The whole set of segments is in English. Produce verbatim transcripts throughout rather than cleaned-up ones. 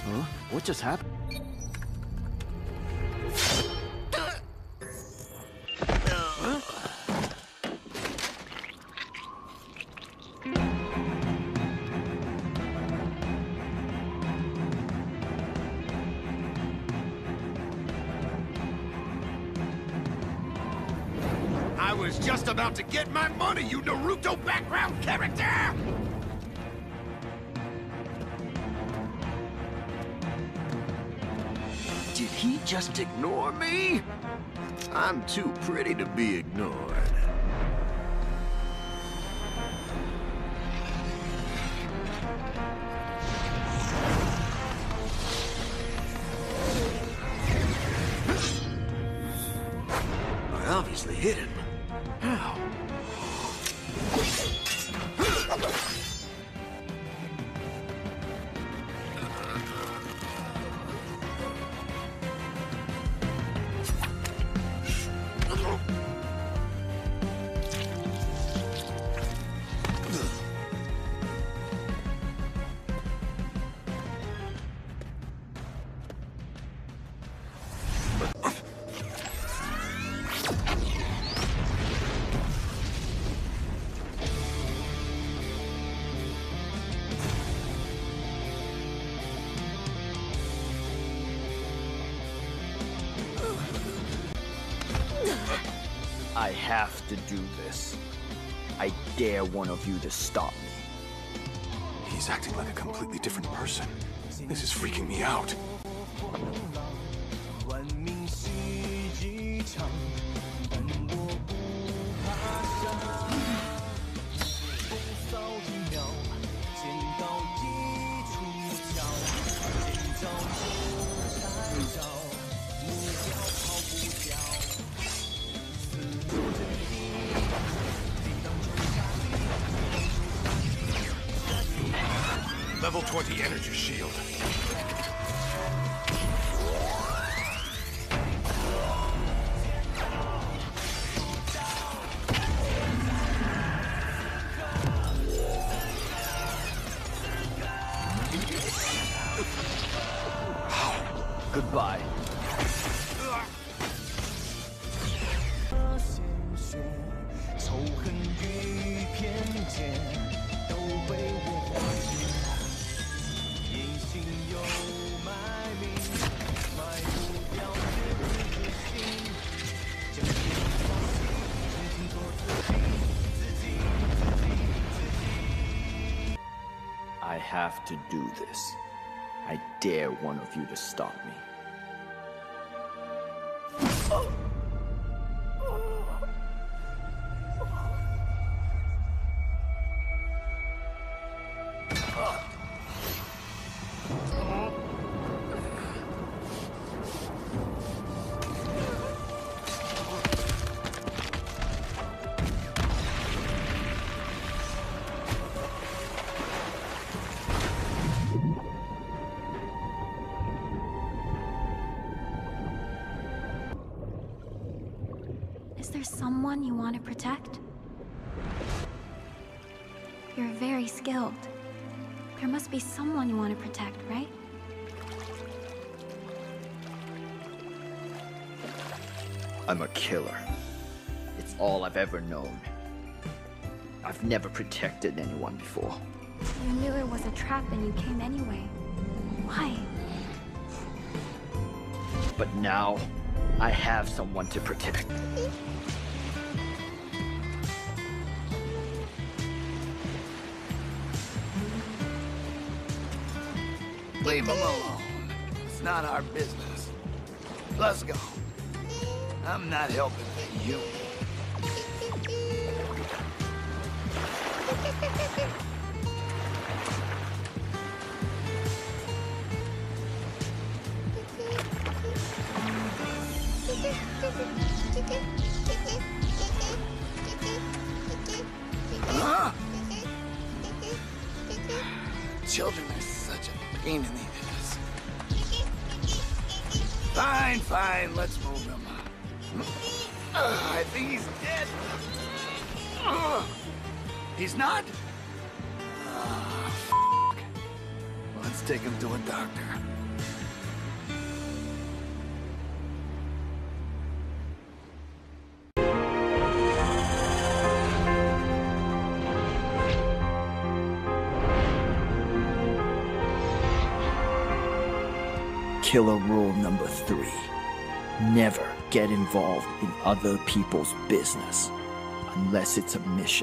Huh? What just happened? I was just about to get my money, you Naruto background character! Did he just ignore me? I'm too pretty to be ignored. I obviously hit him. How? I have to do this. I dare one of you to stop me. He's acting like a completely different person. This is freaking me out. Level twenty energy shield. Goodbye. I have to do this. I dare one of you to stop me. Is there someone you want to protect? You're very skilled. There must be someone you want to protect, right? I'm a killer. It's all I've ever known. I've never protected anyone before. You knew it was a trap and you came anyway. Why? But now, I have someone to protect. Leave him alone. It's not our business. Let's go. I'm not helping you. Huh? Children are such a pain in the ass. Fine, fine, let's move him. Uh, I think he's dead. Uh, he's not? Uh, f***. Let's take him to a doctor. Killer rule number three. Never get involved in other people's business. Unless it's a mission.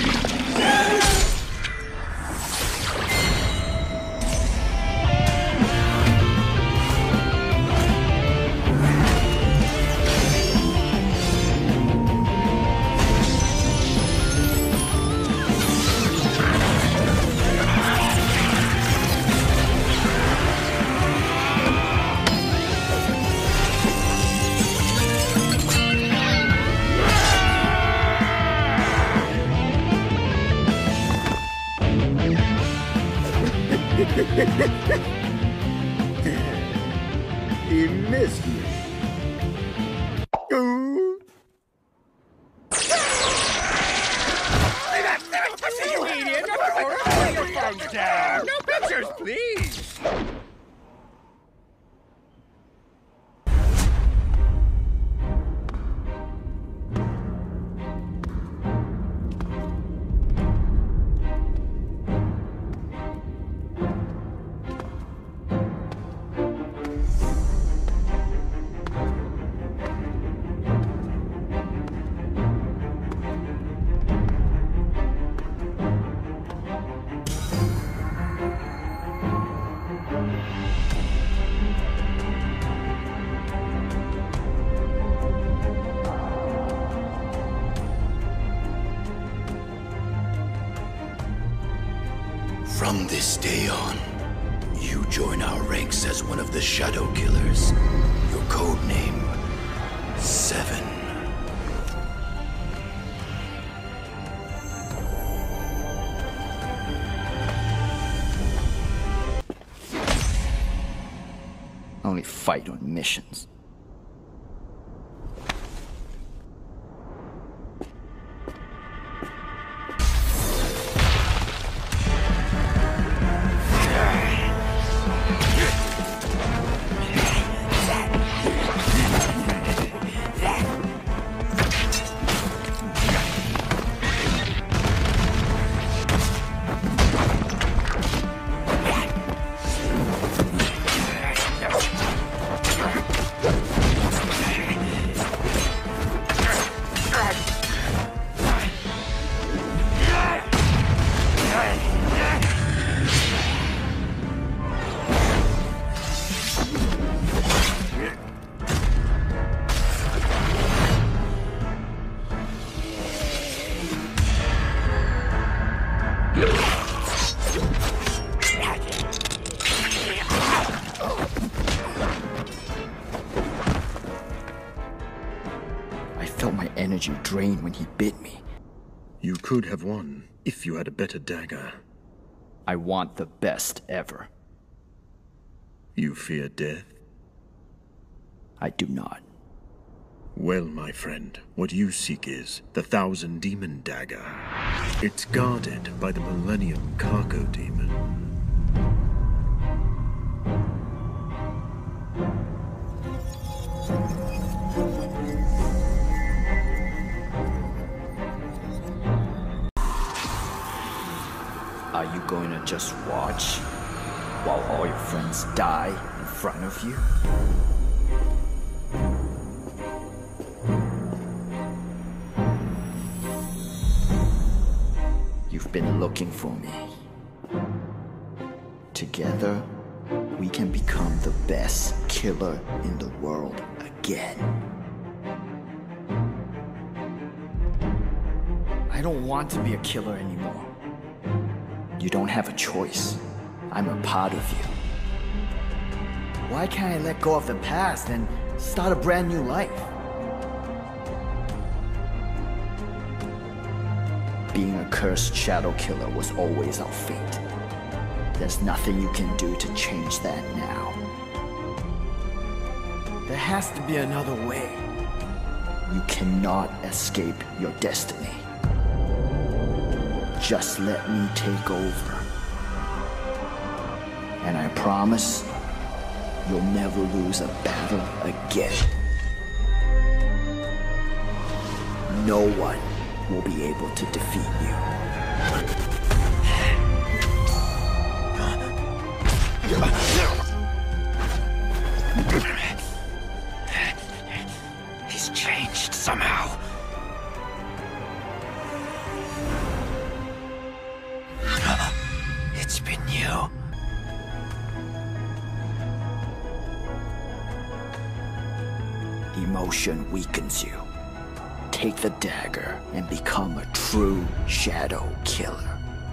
He missed me. Ooh. You idiot! Put your phones down! No pictures, please! From this day on, you join our ranks as one of the Shadow Killers. Your code name, Seven. I only fight on missions. I felt my energy drain when he bit me. You could have won if you had a better dagger. I want the best ever. You fear death? I do not. Well, my friend, what you seek is the Thousand Demon Dagger. It's guarded by the Millennium Cargo Demon. Are you going to just watch while all your friends die in front of you? You've been looking for me. Together, we can become the best killer in the world again. I don't want to be a killer anymore. You don't have a choice. I'm a part of you. Why can't I let go of the past and start a brand new life? Being a cursed shadow killer was always our fate. There's nothing you can do to change that now. There has to be another way. You cannot escape your destiny. Just let me take over. And I promise, you'll never lose a battle again. No one will be able to defeat you. you. Emotion weakens you. Take the dagger and become a true shadow killer.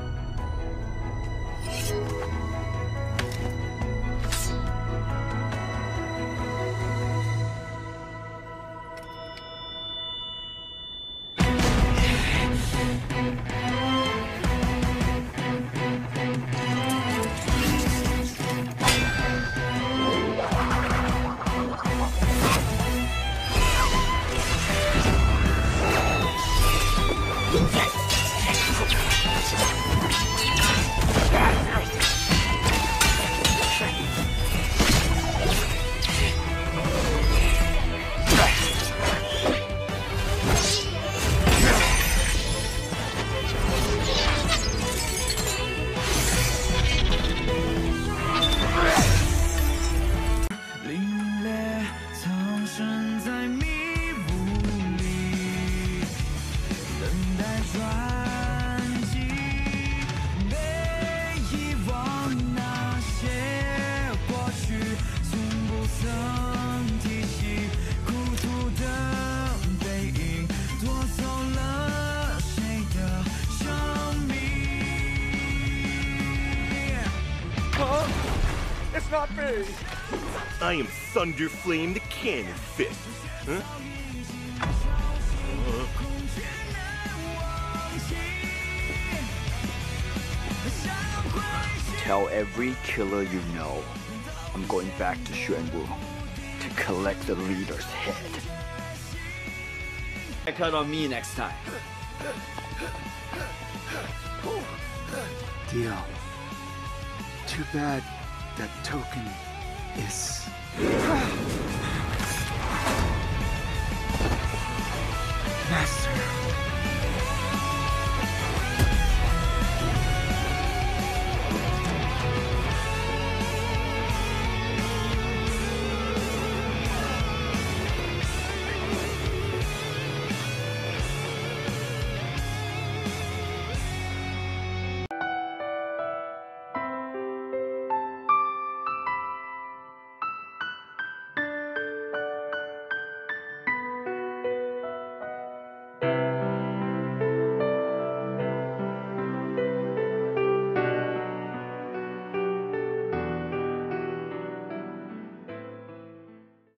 It's not me! I am Thunderflame the Cannon Fist. Huh? Uh. Tell every killer you know I'm going back to Xuanwu to collect the leader's head. Check out on me next time. Deal. Too bad that token is... Master.